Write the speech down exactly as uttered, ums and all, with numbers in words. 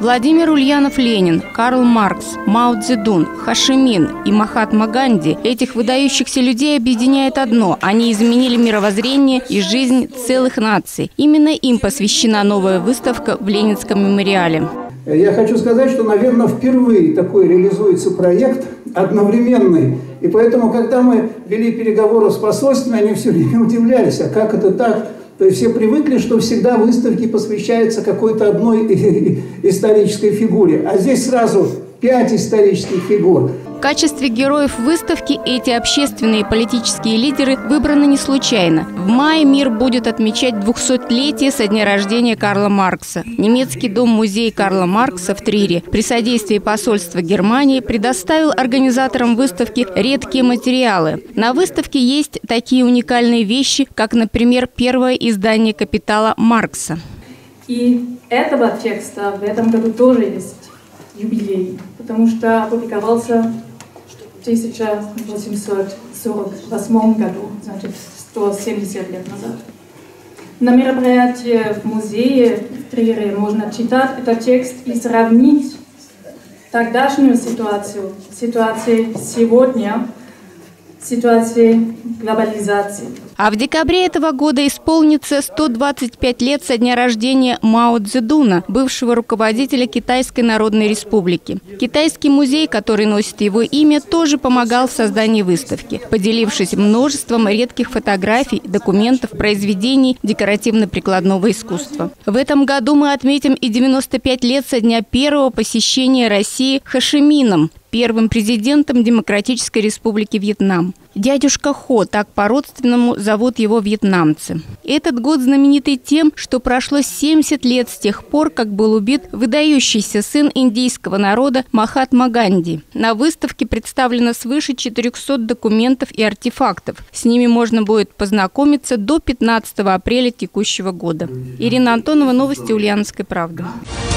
Владимир Ульянов-Ленин, Карл Маркс, Мао Цзэдун, Хо Чи Мин и Махатма Ганди – этих выдающихся людей объединяет одно – они изменили мировоззрение и жизнь целых наций. Именно им посвящена новая выставка в Ленинском мемориале. Я хочу сказать, что, наверное, впервые такой реализуется проект одновременный. И поэтому, когда мы вели переговоры с посольствами, они все время удивлялись, а как это так? То есть все привыкли, что всегда выставки посвящаются какой-то одной исторической фигуре. А здесь сразу пять исторических фигур. В качестве героев выставки эти общественные и политические лидеры выбраны не случайно. В мае мир будет отмечать двухсотлетие со дня рождения Карла Маркса. Немецкий дом-музей Карла Маркса в Трире при содействии посольства Германии предоставил организаторам выставки редкие материалы. На выставке есть такие уникальные вещи, как, например, первое издание «Капитала» Маркса. И этого текста в этом году тоже есть юбилей, потому что опубликовался в тысяча восемьсот сорок восьмом году, значит, сто семьдесят лет назад. На мероприятии в музее в Трире можно читать этот текст и сравнить тогдашнюю ситуацию, ситуацию сегодня, ситуацию глобализации. А в декабре этого года исполнится сто двадцать пять лет со дня рождения Мао Цзэдуна, бывшего руководителя Китайской Народной Республики. Китайский музей, который носит его имя, тоже помогал в создании выставки, поделившись множеством редких фотографий, документов, произведений декоративно-прикладного искусства. В этом году мы отметим и девяносто пять лет со дня первого посещения России Хо Чи Мином, первым президентом Демократической Республики Вьетнам. Дядюшка Хо, так по-родственному зовут его вьетнамцы. Этот год знаменитый тем, что прошло семьдесят лет с тех пор, как был убит выдающийся сын индийского народа Махатма Ганди. На выставке представлено свыше четырехсот документов и артефактов. С ними можно будет познакомиться до пятнадцатого апреля текущего года. Ирина Антонова, новости Ульяновской правды.